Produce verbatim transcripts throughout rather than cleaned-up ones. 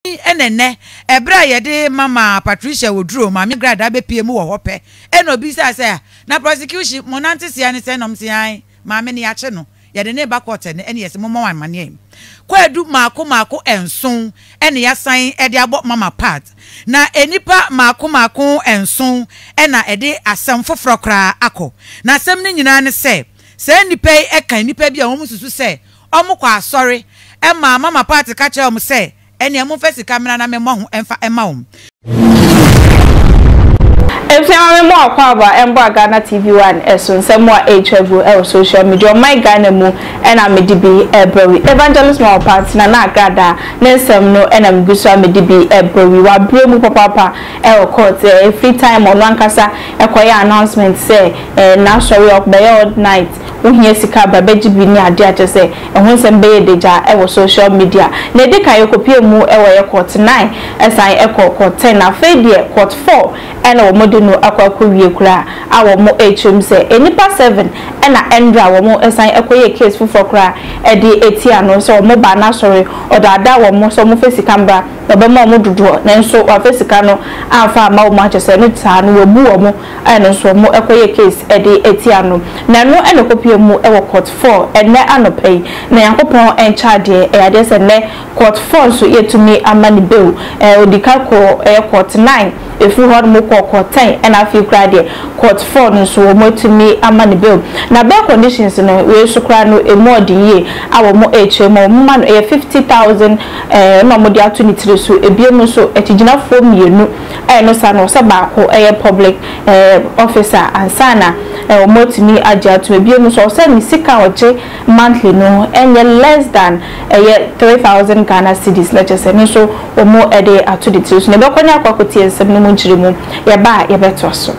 enene ebra yede mama Patricia woduro mama Agradaa be pie mu wo hope eno bi sa say na prosecution monante sia ne say nom sian mama ne yache no yede ne ba court ne ene yesi momo wan mane kwadu maako maako enson ene yasan ede abo mama part na enipa maako maako enson ena ede asem foforo kra akọ na asem ne nyina ne say say nipa e kan nipa bi a wo mususu say omo kwa asori e ma mama part ka che omo say ene emu fesi kamera na memo ho emfa ema wo Efia memo akwa ba embo Ghana T V one eso nsemo a echebu e social media my Ghana mu ena medibi ebrewi evangelist ma part na na Agradaa nensem no ena mguso medibi ebrewi wa bremu papa e court e free time on wankasa e koya announcement say na sorry of by all night uhie sika ba bejibi ni ade ate say e ho nsem be deja e social media na de kan yekopie mu e wo ye court nine esan e court ten na fedie court four ena wo no akwa wie kura awo mo hum se enipa seven ena endra wo mo esan ekoye case fufor kura e di etia no so mo ba na sorry odada wo mo so mo face camera obe mo mo dudu na nso wa face kano amfa ma wo ma che se no ta no wobu wo mo ena so mo ekoye case e di etia no na no ena kopie mu e wo court four ene anopei na yankopon en charge e ade se ne court four so yetumi amani bill e odikako e court nine if you had mo court ten and I feel cried court four no so mo to me amani bill na bail conditions no we so cry no e more the year our mo hm man e fifty thousand eh no mo dia twenty-three so e biem so e tigina four mienu e no sa no sa ba ko e public eh officer ansana e mo to me aja to e biem so say mi sika oje monthly no enye less than eh three thousand Ghana cedis let's say no so o mo e dey at twenty-three so ne be konya akwakotie nsem no nchirimu ya ba ya beto so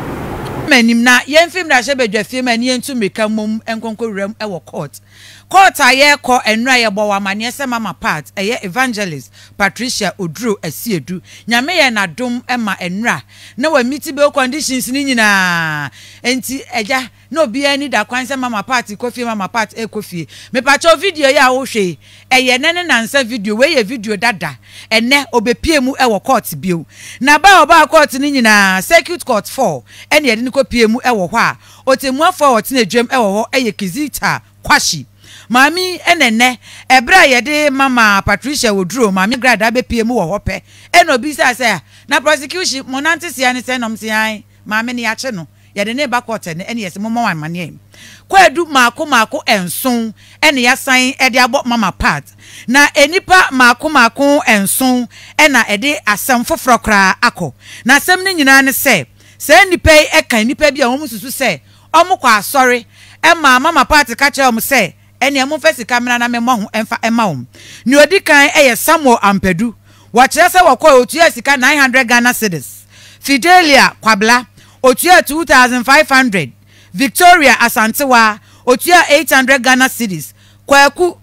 manim na yemfim da shebedwa fim ani entu meka mom enkonko rem e wo court court aye ko enra ye bo wa mane se mama part eye evangelist Patricia Oduro Asiedu nyame ye na dom e ma enra na wa miti be conditions ni nyina enti eja na obi ani da kwan se mama part kofi mama part e kofi me pa cho video ya wo hwe eye nene nansa video we ye video dada ene obepie mu e wo court bio na ba oba court ni nyina circuit court four ene ye ni kopie mu e wo ho a otemu afọ otene dwem e wo ho eye kizita kwashi mami enene ebra yede mama Patricia Oduro mami Agradaa be pie mu wo hope eno obi sa say na prosecution monante sia ne say nom sian mami ne yache no yede ne ba court ne ene yesi momo wan mane kwadu maako maako enson ene yasan ede abo mama part na enipa maako maako enson ena ede asem foforo kra akọ na asem ne nyina ne say say nipa e kan nipa bi a wo mususu say omo kwa asori e ma mama part ka che omo say ene emu fesi kamera na memo ho emfa ema wo ni odi kan eye Samuel Ampedu wa kire se wo ko otua sika nine hundred Ghana cedis Fidelia Kwabla otua two thousand five hundred Victoria Asantewa otua eight hundred Ghana cedis Kwaku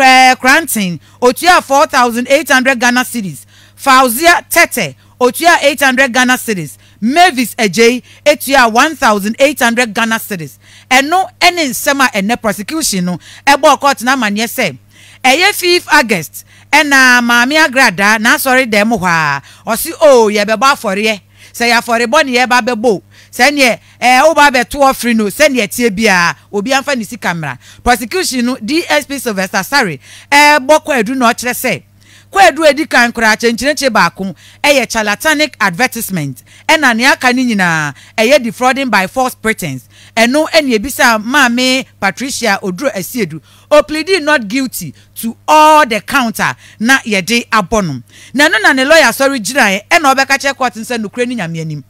Krantin otua four thousand eight hundred Ghana cedis Fauzia Tete otua eight hundred Ghana cedis Mavis Ejay etua one thousand eight hundred Ghana cedis eno ene nsema ene prosecution no ebo court na manye se eye fifth August ena mama Agradaa na sorry dem hwa osi o ye beba afore se ya afore bo ne ye ba bebo se ne eh o ba beto ofri no se ne tie bia obi amfa ni si camera prosecution no D S P Sylvester Sari eh boko edu no kire se kwadu edi kan kura chenchineche baako eye charlatanic advertisement ena ne aka ni nyina eye defrauding by false pretense eno ene ebisa maame Patricia Oduro Asiedu o pleaded not guilty to all the counter na yede abonum na no na ne lawyer sorry giran ena obeka che court nse nukure ni nyame anim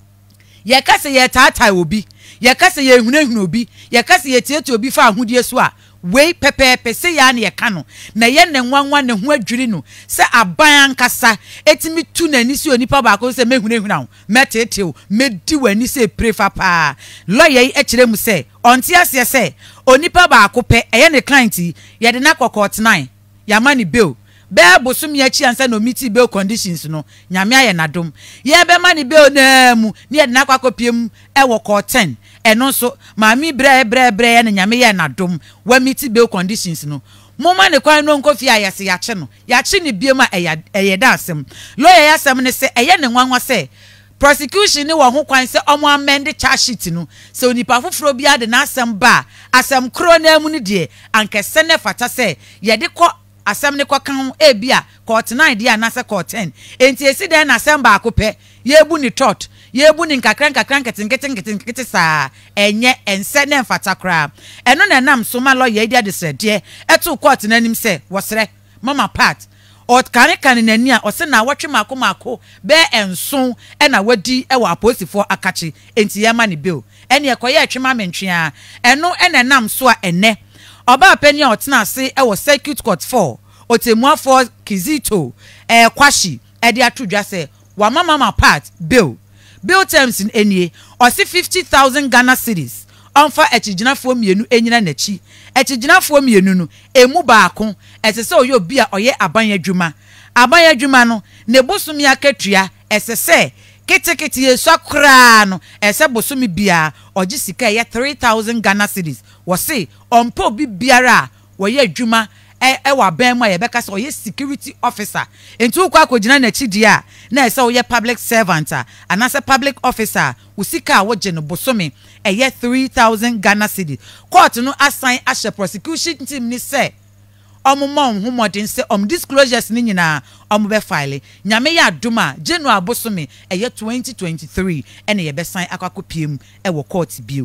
ye kase ye taatai obi ye kase ye hunahunu obi ye kase ye tietie obi fa ahodie so a we pepe pese ya na ye ka no na ye ne nwanwa ne ho adwiri no se aban kasa etimi tu na ni se onipa ba ko se mehunahuna ho meteteo medi wani se prefa pa lawyer yi ekire mu se onti ase se onipa ba ko pe eye ne client ye de na court nine ya mani bill be bosum ya chi ansa no miti bill conditions no nyame aye nadom ye be mani bill na mu ne ye de na kwakopiem e wo court ten eno so mami bre bre bre na nyame ye nadom wa miti bill conditions no moma ne kwan no nkofi ayase ya che no ya che ne biema eya eyeda asem lawyer ya asem ne se eye ne nwanwa se prosecution ni wo ho kwan se omo amend charge sheet no se onipa foforo bia de na asem ba asem kro na mu ni de ankese ne fata se ye de ko asem ne ko kan e bia court nine dia na se court ten enti esi de na asem ba akope ye bu ni tot ye bu ni nkakran nkakran ketenketen ketenkete sa enye ense ne mfata kra eno na nam so ma lawyer dia de sede eto court na nim se wosre mama part ot kan kan nani a ose na wotwe mako mako be enso e na wadi e wa aposifo akachi enti ye ma ne bill ene e koye atwema mentwea eno ene nam so a ene oba pani a otena ase e wo circuit court four otemuafo Kizito e kwashi e de atudwa se wa mama mama part bill bill terms in enie ose fifty thousand Ghana cedis onfa echiginafo mienu enyina nachi echiginafo mienu no emu baako esese oyo bi a oye aban adwuma aban adwuma no ne bosumi akatua esese ketekete yeso akra no ese bosumi bia oji sika ye three thousand Ghana cedis wo se ompo bi biara wo ye adwuma e e wa ban ma ye beka se oye security officer entu kwa akogina na chi dia na ese oye public servant anase public officer usika wo je no bosumi e ye three thousand Ghana cedis court no assign ashe prosecution team ni se omumon humodin se om disclosures ni nyina om be file nyame ya aduma January bosome e ye twenty twenty-three ene ye be sign akwakopiem e wo court bill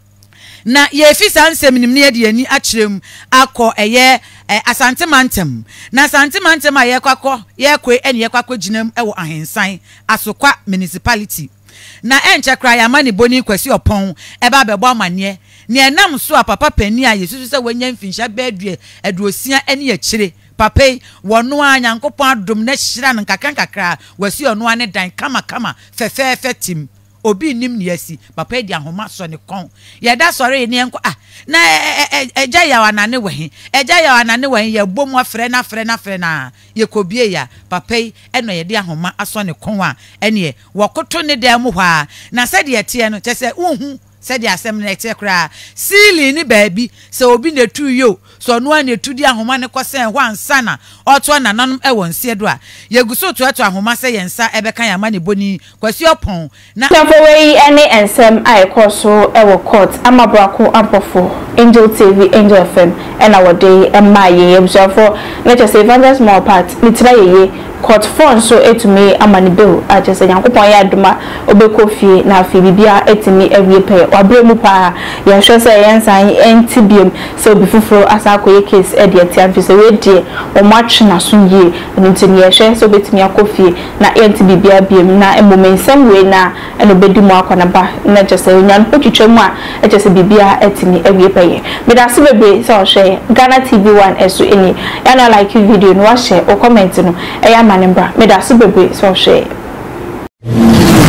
na ye fi sansem nim ne de ani akyerem akọ eye asantemantem na asantemantem a ye kwakọ ye kwe ene ye kwakọ ginam e wo ahensan asokwa municipality na enche kra ya mani boni kwasi opon e ba bebo amane ne enam so a papa pani a yesusu se wanya mfinsha bedue aduosia ene ya kire papa wono anya nkopon adom na hyira no nkaka nkakra wasi ono ane dan kama kama fefefe tim obi nim ne asi papa di ahoma so ne kon ye da sore ne enko ah na eja ya wanane wehe eja ya wanane wehe ye bom afre na afre na afre na ye kobie ya papa eno ye di ahoma aso ne kon a ene wokoto ne da mu hwa na sede ye tie no chese uhu sede asem na tie kra sili ni baabi se obi na tu yo so no an etu di ahoma ne kosen ho ansana oto na nanom e won sie do a yeguso to ato ahoma se yensa ebeka ya ma ne boni kwasi opon na Temporary any ensem I koso e wo court amabrako ampofo Angel T V Angel F M and our day and my ye for let us say Evangelist more part litra ye court phone so etumi amani bill a just say yankopon ya aduma obeko fie na afie bibia etimi ewie pe wabre mu pa ya hwe say yensan entibium so bifufuro asako case e de tia fi say we die o match na so ye ntimi ye hwe so betimi akofie na entibibia biem na emomensem we na eno bedi mu akwana ba na just say nyan potwetwam a e just bibia etimi ewie pe ye me da se bebre so hwe Ghana T V one eso eni ya na like video no wa share o comment no e ya manembra me da se bebre so share